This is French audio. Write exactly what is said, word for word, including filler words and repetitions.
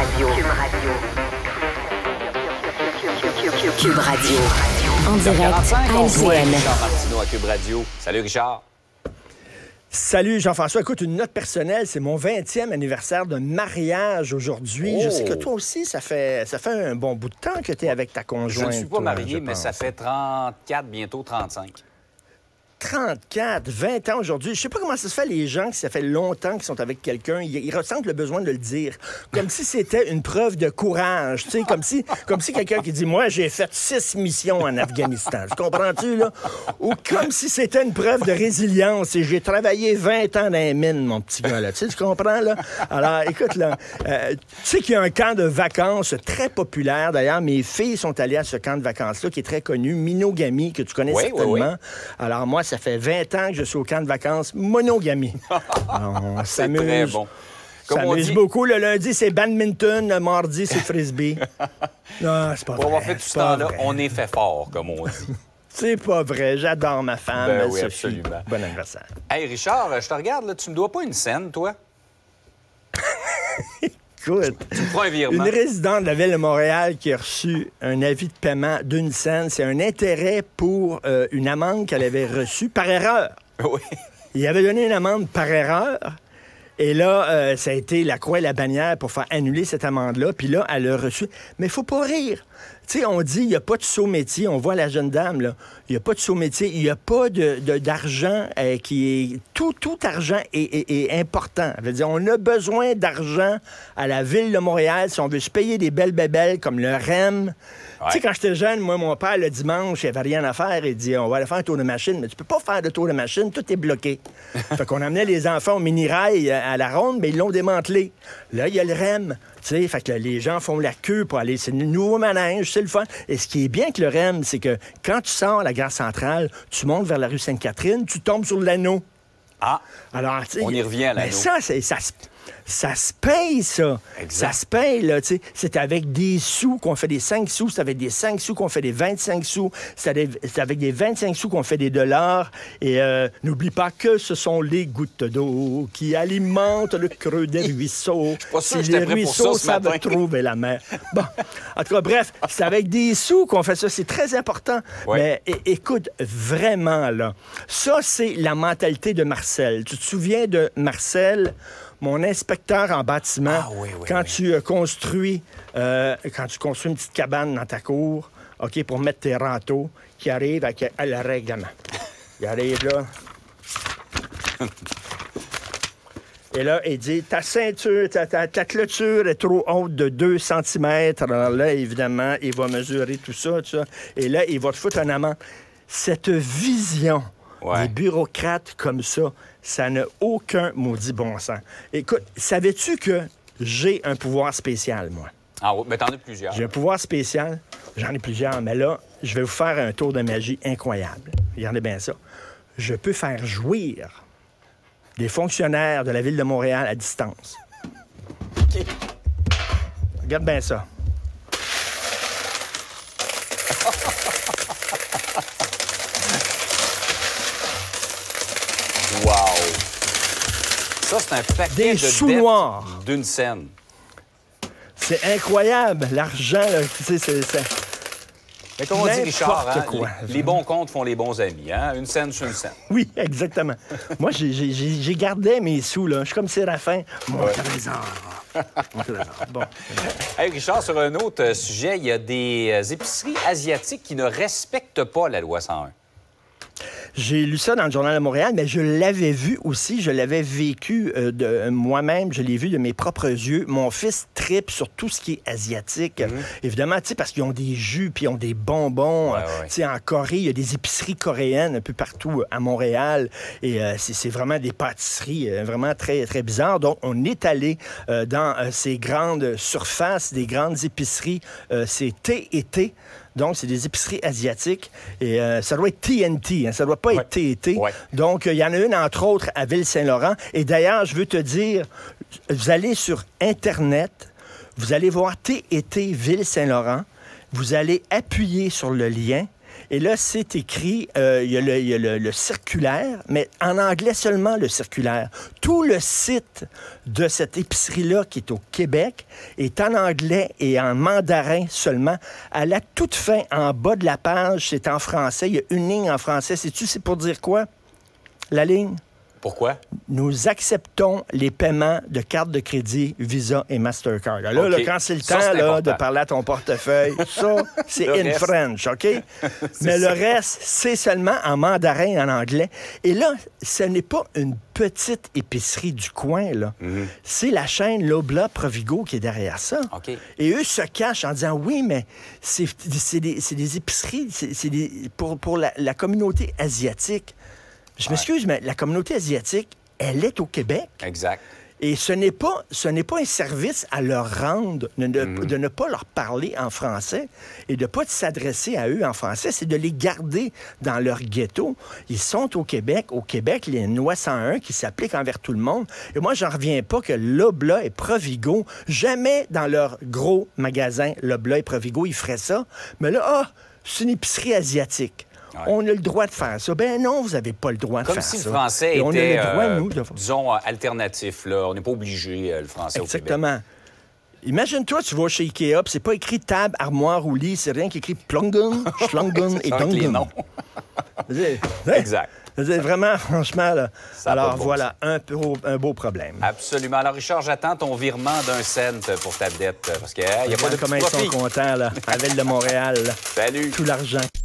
Radio. Cube Radio. Cube Radio. En direct à L C N. Richard Martineau à Cube Radio. Salut Richard. Salut Jean-François. Écoute, une note personnelle, c'est mon vingtième anniversaire de mariage aujourd'hui. Oh. Je sais que toi aussi, ça fait, ça fait un bon bout de temps que tu es avec ta conjointe. Je ne suis pas toi, marié, je mais pense. ça fait trente-quatre, bientôt trente-cinq. trente-quatre, vingt ans aujourd'hui. Je sais pas comment ça se fait, les gens qui ça fait longtemps qu'ils sont avec quelqu'un, ils, ils ressentent le besoin de le dire. Comme si c'était une preuve de courage. Tu sais, comme si, comme si quelqu'un qui dit, moi, j'ai fait six missions en Afghanistan. Tu comprends-tu, là? Ou comme si c'était une preuve de résilience et j'ai travaillé vingt ans dans les mines, mon petit gars, là. Tu sais, tu comprends, là? Alors, écoute, là, euh, tu sais qu'il y a un camp de vacances très populaire. D'ailleurs, mes filles sont allées à ce camp de vacances-là, qui est très connu, Minogami, que tu connais Oui, certainement. oui, oui. Alors, moi, ça fait vingt ans que je suis au camp de vacances Monogamie. On C'est s'amuse. très bon. On Comme on s'amuse dit, beaucoup. Le lundi, c'est badminton. Le mardi, c'est frisbee. Non, c'est pas pour vrai. avoir fait tout c'est ce pas temps-là, vrai. on est fait fort, comme on dit. C'est pas vrai. J'adore ma femme, Ben oui, Sophie. absolument. Bon anniversaire. Hey Richard, je te regarde, là, tu me dois pas une scène, toi? Écoute, Tu me feras un virement. une résidente de la ville de Montréal qui a reçu un avis de paiement d'une scène, c'est un intérêt pour euh, une amende qu'elle avait reçue par erreur. Oui. Il avait donné une amende par erreur. Et là, euh, ça a été la croix et la bannière pour faire annuler cette amende-là. Puis là, elle a reçu. Mais il faut pas rire. Tu sais, on dit, il n'y a pas de saut métier. On voit la jeune dame, là. Il n'y a pas de saut métier. Il n'y a pas de, de- d'argent euh, qui est... Tout, tout argent est, est- est important. Ça veut dire, on a besoin d'argent à la ville de Montréal si on veut se payer des belles bébelles comme le R E M. Ouais. Tu sais, quand j'étais jeune, moi, mon père, le dimanche, il avait rien à faire. Il dit, on va aller faire un tour de machine. Mais tu peux pas faire de tour de machine. Tout est bloqué. Fait qu'on amenait les enfants au mini-rail à la ronde, mais ils l'ont démantelé. Là, il y a le R E M. Tu sais, fait que là, les gens font la queue pour aller. C'est le nouveau manège, c'est le fun. Et ce qui est bien avec le R E M, c'est que quand tu sors à la gare centrale, tu montes vers la rue Sainte-Catherine, tu tombes sur l'anneau. Ah, Alors, tu sais, On y revient à l'anneau. mais ça, c'est, ça, se- ça se paye, ça. Exact. Ça se paye, là, tu sais. C'est avec des sous qu'on fait des cinq sous, c'est avec des cinq sous qu'on fait des vingt-cinq sous, c'est avec, c'est avec des vingt-cinq sous qu'on fait des dollars. Et euh, n'oublie pas que ce sont les gouttes d'eau qui alimentent le creux des ruisseaux. pas sûr que Si j'étais les prêt pour ça ruisseaux ce savent matin. trouver la mer. Bon, en tout cas, bref, c'est avec des sous qu'on fait ça. C'est très important. Ouais. Mais é- écoute, vraiment, là, ça, c'est la mentalité de Marcel. Tu te souviens de Marcel, mon inspecteur en bâtiment, Ah oui, oui, quand oui. tu euh, construis euh, quand tu construis une petite cabane dans ta cour, OK, pour mettre tes râteaux, qui arrive avec euh, le règlement. Il arrive là. Et là, il dit, ta ceinture, ta, ta, ta clôture est trop haute de deux centimètres. Alors là, évidemment, il va mesurer tout ça, tout ça. Et là, il va te foutre un amende. Cette vision Ouais. des bureaucrates comme ça, ça n'a aucun maudit bon sens. Écoute, savais-tu que j'ai un pouvoir spécial, moi? ah oui, mais t'en as plusieurs. J'ai un pouvoir spécial. J'en ai plusieurs, mais là, je vais vous faire un tour de magie incroyable. Regardez bien ça. Je peux faire jouir des fonctionnaires de la Ville de Montréal à distance. OK. Regarde bien ça. Wow! Ça, c'est un paquet Des de sous dettes noirs. d'une scène. C'est incroyable. L'argent, là, tu sais, c'est... c'est- Mais comme on dit, N'importe Richard, hein, quoi. les, les bons comptes font les bons amis. Hein? Une scène, c'est une scène. Oui, exactement. Moi, j'ai, j'ai, j'ai j'ai gardé mes sous, là. Je suis comme Séraphin. Mon trésor. Mon trésor. Bon. Hey, Richard, sur un autre euh, sujet, il y a des euh, épiceries asiatiques qui ne respectent pas la loi cent un. J'ai lu ça dans le Journal de Montréal, mais je l'avais vu aussi, je l'avais vécu euh, de euh, moi-même, je l'ai vu de mes propres yeux. Mon fils tripe sur tout ce qui est asiatique. Mhm. Évidemment, tu sais, parce qu'ils ont des jus, puis ils ont des bonbons. Ouais, Euh, ouais. Tu sais, en Corée, il y a des épiceries coréennes un peu partout euh, à Montréal. Et euh, c'est c'est vraiment des pâtisseries euh, vraiment très, très bizarres. Donc, on est allé euh, dans euh, ces grandes surfaces, des grandes épiceries. Euh, c'est T et T. Donc, c'est des épiceries asiatiques. Et euh, ça doit être T N T, hein, ça doit pas Ouais. être T et T. Ouais. Donc, il y en a une, entre autres, à Ville-Saint-Laurent. Et d'ailleurs, je veux te dire, vous allez sur Internet, vous allez voir T et T Ville-Saint-Laurent, vous allez appuyer sur le lien Et là, c'est écrit, euh, il y a, le, il y a le, le circulaire, mais en anglais seulement le circulaire. Tout le site de cette épicerie-là qui est au Québec est en anglais et en mandarin seulement. À la toute fin, en bas de la page, c'est en français. Il y a une ligne en français. Sais-tu, c'est pour dire quoi? La ligne? Pourquoi? Nous acceptons les paiements de cartes de crédit, Visa et Mastercard. Là, okay. là quand c'est le ça, temps c'est là, de parler à ton portefeuille, ça, c'est in reste. French, OK? Mais ça. Le reste, c'est seulement en mandarin et en anglais. Et là, ce n'est pas une petite épicerie du coin, là. Mm-hmm. C'est la chaîne Loblaw Provigo qui est derrière ça. Okay. Et eux se cachent en disant, oui, mais c'est, c'est, des, c'est des épiceries c'est, c'est des, pour, pour la, la communauté asiatique. Je m'excuse, ouais. mais la communauté asiatique, elle est au Québec. Exact. Et ce n'est pas, ce n'est pas un service à leur rendre de ne, mm-hmm. de ne pas leur parler en français et de ne pas s'adresser à eux en français, c'est de les garder dans leur ghetto. Ils sont au Québec. Au Québec, il y a une loi cent un qui s'applique envers tout le monde. Et moi, j'en reviens pas que Loblaw et Provigo, jamais dans leur gros magasin, Loblaw et Provigo, ils feraient ça. Mais là, ah, c'est une épicerie asiatique. Ouais. On a le droit de faire ça. Ben non, vous n'avez pas le droit de Comme faire si ça. le français Et était, on a le droit, euh, nous, de... disons, alternatif. Là. On n'est pas obligé, euh, le français Exactement. au Québec. Imagine-toi, tu vas chez Ikea, puis c'est pas écrit table, armoire ou lit, c'est rien qui écrit plungun, schlungen et dungun. Exact. C'est vraiment, franchement, là. Ça alors bon voilà, un, beau, un beau problème. Absolument. Alors, Richard, j'attends ton virement d'un cent pour ta dette, parce qu'il n'y a, a pas de comment ils sont contents, là, à la Ville de Montréal. Là. Salut. Tout l'argent.